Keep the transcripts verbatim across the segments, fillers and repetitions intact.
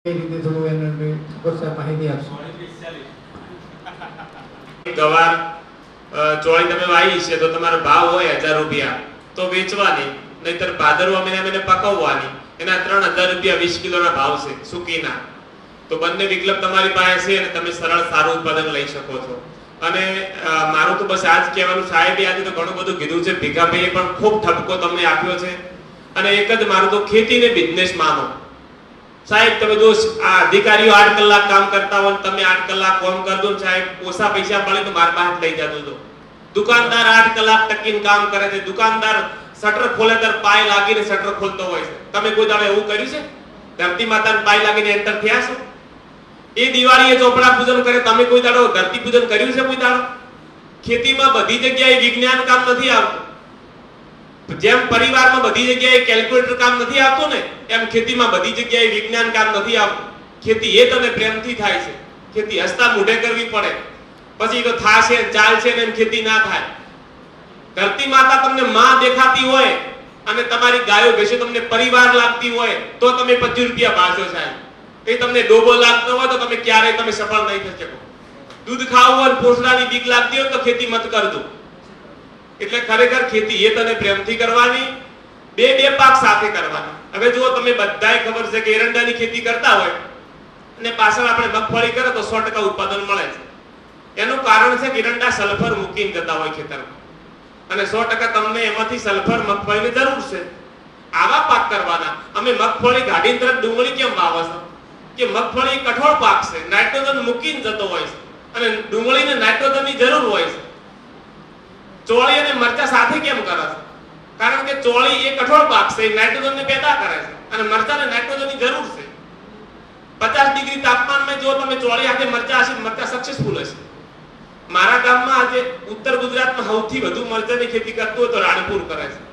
ગવાર ચોળી તમે વાવી છે તો તમારો ભાવ હોય હજાર રૂપિયા તો વેચવાની, નહીતર ભાદરવા મહિના મહિને પકવવાની, એના ત્રણ હજાર રૂપિયા વીસ કિલોના ભાવ છે સૂકીના. તો બંને વિકલ્પ તમારી પાસે છે અને તમે સરળ સારું ઉત્પાદન લઈ શકો છો. અને મારું તો બસ આજ કહેવાનું, સાહેબે આજે તો ઘણું બધું કીધું છે, ભીખાભાઈએ પણ ખૂબ ઠપકો તમને આપ્યો છે. અને એક જ મારું તો ખેતીને બિઝનેસ માનો. સાહેબ તમે જો આ અધિકારીઓ આઠ કલાક કામ કરતા હોય, તમે આઠ કલાક કામ કરજો સાહેબ, ઓછા પૈસા પડે તો મારા પાસે લઈ જજો. તો દુકાનદાર આઠ કલાક ટકીને કામ કરે છે, દુકાનદાર શટર ખોલે ત્યારે પાય લાગીને શટર ખોલતો હોય છે. તમે કોઈ દાડો એવું કર્યું છે? ધરતી માતાને પાય લાગીને એન્ટર થયા છો? એ દિવાળીએ ચોપડા પૂજન કરે, તમે કોઈ દાડો ધરતી પૂજન કર્યું છે? કોઈ દાડો? ખેતીમાં બધી જગ્યાએ વિજ્ઞાન કામ નથી આવતું. જેમ પરિવારમાં બધી જગ્યાએ કેલ્ક્યુલેટર કામ નથી આવતું ને, એમ ખેતીમાં બધી જગ્યાએ વિજ્ઞાન કામ નથી આવતું. ખેતી એ તને પ્રેમથી થાય છે. ખેતી હસતા મોઢે કરવી પડે, પછી તો થાશે ચાલશે ને એમ ખેતી ના થાય. ધરતી માતા તમને માં દેખાતી હોય અને તમારી ગાયો ભેંસો તમને પરિવાર લાગતી હોય તો તમે પચીસ રૂપિયા પાછો સાહેબ. એ તમને ડોબો લાગતો હોય તો તમે ક્યારેય તમે સફળ નહીં થઈ શકો. દૂધ ખાવું હોય, પોસડાની બીક લાગતી હોય તો ખેતી મત કરજો. એટલે ખરેખર ખેતી એ તને પ્રેમથી કરવાની, બે બે પાક સાથે કરવાની. હવે જો તમે બધાય ખબર છે કે એરંડાની ખેતી કરતા હોય અને પાછળ આપણે મગફળી કરે તો સો ટકા ઉત્પાદન મળે છે. એનું કારણ છે કે એરંડા સલ્ફર મૂકીને જતા હોય ખેતરમાં, અને સો ટકા તમને એમાંથી સલ્ફર મગફળીની જરૂર છે. આવા પાક કરવાના. અમે મગફળી ગાડીની તરફ ડુંગળી કેમ વાવો છો? કે મગફળી કઠોળ પાક છે, નાઇટ્રોજન મૂકીને જતો હોય છે અને ડુંગળીને નાઇટ્રોજનની જરૂર હોય છે. ચોળી અને મરચા સાથે કેમ કરે છે? કારણ કે ચોળી એ કઠોળ પાક છે, નાઇટ્રોજનને પેદા કરે છે અને મરચાને નાઇટ્રોજનની જરૂર છે. પચાસ ડિગ્રી તાપમાનમાં જો તમે ચોળી સાથે મરચા હશે, મરચા સક્સેસફુલ હશે. મારા ગામમાં આજે ઉત્તર ગુજરાતમાં સૌથી વધુ મરચાની ખેતી કરતું હોય તો રાણપુર કરે છે.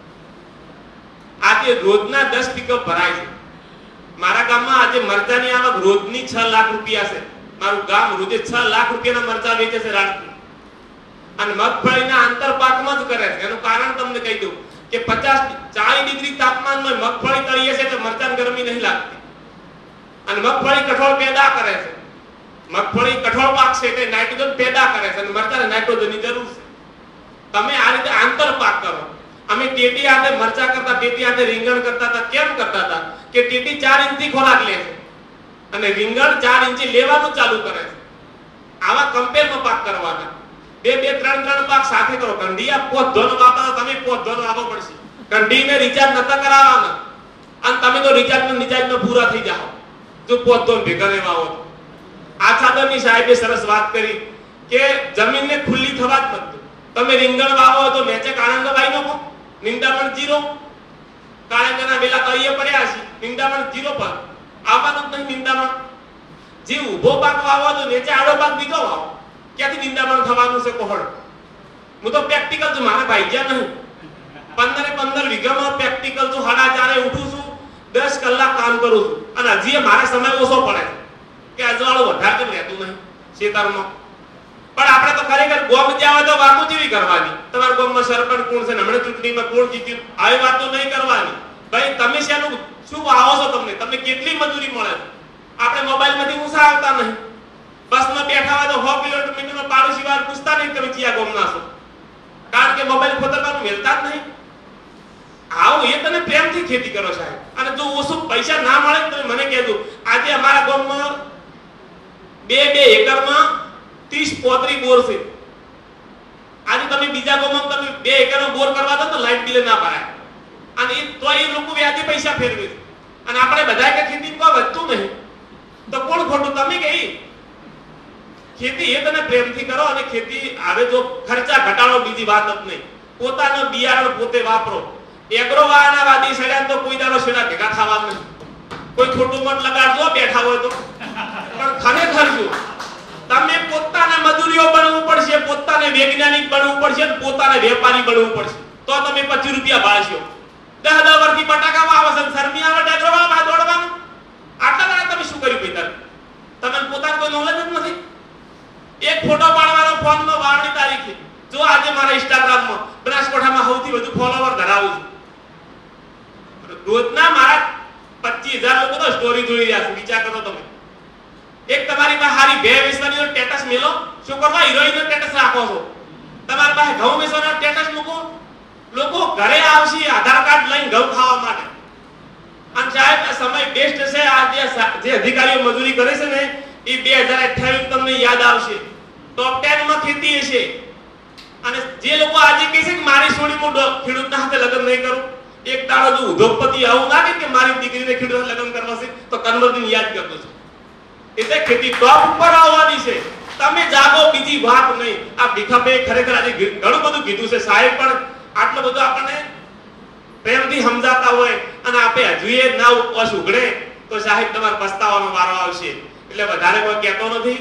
આજે રોજના દસ પિકઅપ ભરાય છે. મારા ગામમાં આજે મરચાની આવક રોજની છ લાખ રૂપિયા છે. મારું ગામ રોજે છ લાખ રૂપિયાના મરચા વેચે છે રાણપુર. અને મગફળીના આંતરપાકમાં જ કરે છે. એનું કારણ તમને કહી દઉં કે પચાસ ચાલીસ ડિગ્રી તાપમાનમાં મગફળી તળીએ છે એટલે મરચાને ગરમી નહીં લાગતી. અને મગફળી કઠોળ પેદા કરે છે. મગફળી કઠોળ પાક છે એટલે નાઇટ્રોજન પેદા કરે છે અને મરચાને નાઇટ્રોજનની જરૂર છે. તમે આ રીતે આંતરપાક કરો. અમે ટેટી હાથે મરચા કરતા, ટેટી હાથે રીંગણ કરતા હતા. કેમ કરતા હતા? કે ટેટી ચાર ઇંચથી ખોરાક લે છે અને રીંગણ ચાર ઇંચી લેવાનું ચાલુ કરે છે. આવા કમ્પેરમાં પાક કરવાના. બે બે ત્રણ ત્રણ પાક સાથે કરો. કંઢિયા પોત ધોન વાપરો, તમે પોત ધોન આપવો પડશે. કંઢીને રિચાર્જ નતા કરાવવાના અને તમે તો રિચાર્જમાં રિચાર્જમાં પૂરા થઈ જાઓ જો પોત ધોન ભેગા લેવા આવો. આ છાદરની સાહેબે સરસ વાત કરી કે જમીનને ખુલ્લી થવા જ નથી. તમે રીંગણ વાવો તો નીચે કાળંગા વાઈ નાખો, નિંદામણ જીરો. કાળંગાના વેલા તળિયે પડ્યા છે, નિંદામણ જીરો પર આવવાનું જ નહીં. નિંદામણ જે ઊભો પાક વાવો તો નીચે આડો પાક બીજો વાવો. ક્યાંથી નિંદામણ થવાનું છે કોહળ? હું તો પ્રેક્ટિકલ છું, મારે ભાગ્યા નહીં. પંદરે પંદર વીઘામાં પ્રેક્ટિકલ છું. સાડા ચારે ઉઠું છું, દસ કલાક કામ કરું છું અને હજી મારે સમય ઓછો પડે કે અજવાળું વધારે કેમ રહેતું નહીં ખેતરમાં. પણ આપણે તો ખરેખર ગોમ જ્યાં તો વાતો જેવી કરવાની. તમારા ગોમમાં સરપંચ કોણ છે, હમણાં ચૂંટણીમાં કોણ જીત્યું, આવી વાતો નહીં કરવાની. ભાઈ તમે શેનું શું વાવો છો? તમને તમને કેટલી મજૂરી મળે છે? આપણે મોબાઈલમાંથી ઊંચા આવતા નહીં. બસમાં બેઠા હોય તો સો કિલોમીટરમાં પાડોશી વાર પૂછતા નહીં તમે ક્યાં ગોમના છો, કારણ કે મોબાઈલ ખોતરવાનું મેળતા જ નહીં. આવું એ તને પ્રેમથી ખેતી કરો સાહેબ. અને જો ઓછું પૈસા ના મળે તો મને કહેજો. આજે અમારા ગામમાં બે બે એકરમાં ત્રીસ પોત્રી બોર છે. આજે તમે બીજા ગામમાં તમે બે એકરનો બોર કરવા દો તો લાઈટ બિલ ના ભરાય અને એ તો એ લોકો વ્યાજે પૈસા ફેરવે છે. અને આપણે બધા કે ખેતી કોઈ વધતું નહીં તો કોણ ખોટું? તમે કે ખેતી એ તને પ્રેમથી કરો. અને ખેતી હવે જો ખર્ચા ઘટાડો, બીજી વાત જ નહીં. પોતાનો બિયારણ પોતે વાપરો. એગ્રો વાળાના વાદી સડ્યા તો કોઈ દાડો સેડા ભેગા થવા નહીં. કોઈ ખોટું મત લગાડજો બેઠા હોય તો. પણ ખરેખર જો તમે પોતાને મજૂરીઓ બનવું પડશે, પોતાને વૈજ્ઞાનિક બનવું પડશે, પોતાને વેપારી બનવું પડશે તો તમે પચીસ રૂપિયા ભાળશો. દસ દસ વર્ષથી બટાકામાં આવે છે, શરમી આવે ટેક્ટરમાં દોડવાનું. આટલા દાડા તમે શું કર્યું? ભાઈ તમે પોતાને કોઈ નોલેજ જ નથી. એક ફોટો પાડવાનો ફોનમાં વારની તારીખે જો આજે મારા ઇન્સ્ટાગ્રામમાં બનાસકાંઠામાં સૌથી વધુ ફોલોવર ધરાવું છું. રોજના મારા પચીસ હજાર લોકો તો સ્ટોરી જોઈ રહ્યા છે, વિચાર કરો તમે. એક તમારી પાસે હારી ભે વેચવાની સ્ટેટસ મેલો, શું કરવા હિરોઈન નો સ્ટેટસ રાખો છો? તમારી પાસે ઘઉં વેચવાનો સ્ટેટસ મૂકો, લોકો ઘરે આવશે આધાર કાર્ડ લઈને ઘઉં ખાવા માટે. અને સાહેબ આ સમય બેસ્ટ છે. આ જે અધિકારીઓ મજૂરી કરે છે ને એ બે હજાર અઠ્યાવીસ તમને યાદ આવશે. ટોપ દસ માં ખેતી હશે. અને જે લોકો આજે કહે છે કે મારી છોડી હું ખેડૂતના હાથે લગ્ન નહીં કરું, એક દાડો જો ઉદ્યોગપતિ આવું ના કે મારી દીકરીને ખેડૂત લગ્ન કરવા છે તો કન્વર્જન યાદ કરતો છે. એટલે ખેતી ટોપ ઉપર આવવાની છે. તમે જાગો, બીજી વાત નહીં. આ ભીખાભાઈ ખરેખર આજે ઘણું બધું કીધું છે. સાહેબ પણ આટલું બધું આપણને પ્રેમથી સમજાતા હોય અને આપે હજુએ ના ઉપવાસ ઉઘડે તો સાહેબ તમારે પસ્તાવાનો વારો આવશે. એટલે વધારે કોઈ કહેતો નથી.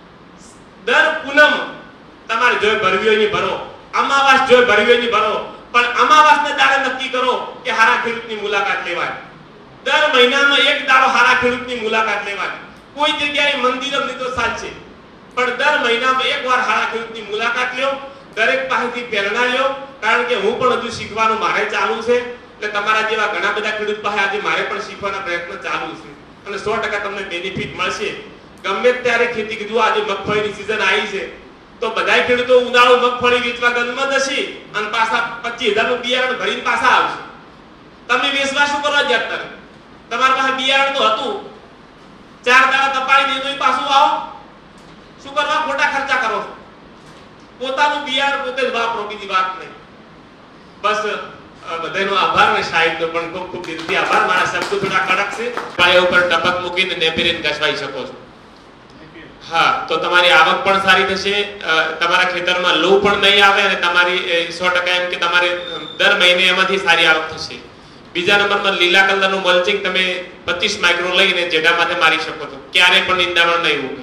દર પૂનમ તમારે જોઈ ભરવી હોય ની ભરો, અમાવાસ જોઈ ભરવી હોય ની ભરો, પણ અમાવાસને દાડે નક્કી કરો કે હારા ખેડૂતની મુલાકાત લેવાય. દર મહિનામાં એક દાડો હારા ખેડૂતની મુલાકાત લેવાય. કોઈ જગ્યાએ મંદિરમ ની તો સાચે, પણ દર મહિનામાં એકવાર હારા ખેડૂતની મુલાકાત લ્યો. દરેક પાસેથી પ્રેરણા લ્યો, કારણ કે હું પણ હજુ શીખવાનું મારે ચાલુ છે. એટલે તમારા જેવા ઘણા બધા ખેડૂત પાસે આજે મારે પણ શીખવાના પ્રયત્ન ચાલુ છે અને સો ટકા તમને બેનિફિટ મળશે. ગમે ત્યારે ખેતી કીધું, આજે મગફળીની સીઝન આવી છે તો બધા ખેડૂતો ઉનાળુ મગફળી વેચવા ગંદમાં જશે અને પાછા પચીસ હજાર નું બિયારણ ભરીને પાછા આવશે. તમે વેચવા શું કરવા ગયા? તમે તમારા પાસે બિયારણ તો હતું, ચાર દાડા તપાડી દીધું, પાછું આવો શું કરવા? ખોટા ખર્ચા કરો. પોતાનું બિયારણ પોતે જ વાપરો, બીજી વાત નહીં. બસ બધાનો આભાર ને સાહેબનો પણ ખૂબ ખૂબ દિલથી આભાર. મારા શબ્દો થોડા કડક છે. પાયા ઉપર ટપક મૂકીને નેપેરીન ઘસવાઈ શકો છો. હા, તો તમારી આવક પણ સારી થશે, તમારા ખેતરમાં લૂ પણ નહીં આવે અને તમારી સો ટકા એમ કે તમારે દર મહિને એમાંથી સારી આવક થશે. બીજા નંબરમાં લીલા કલરનું મલ્ચિંગ તમે પચીસ માઇક્રો લઈને જેડા માથે મારી શકો છો. ક્યારે પણ નિંદામણ નહીં ઉગે.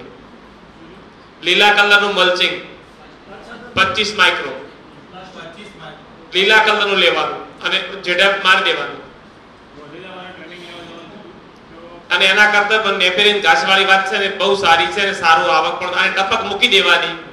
લીલા કલરનું મલ્ચિંગ પચીસ માઇક્રો લીલા કલરનું લેવાનું અને જેડા મારી દેવાનું. અને એના કરતા પણ નેપેરીન ઘાસવાળી વાત છે ને બહુ સારી છે અને સારું આવક પણ, અને ટપક મૂકી દેવાની.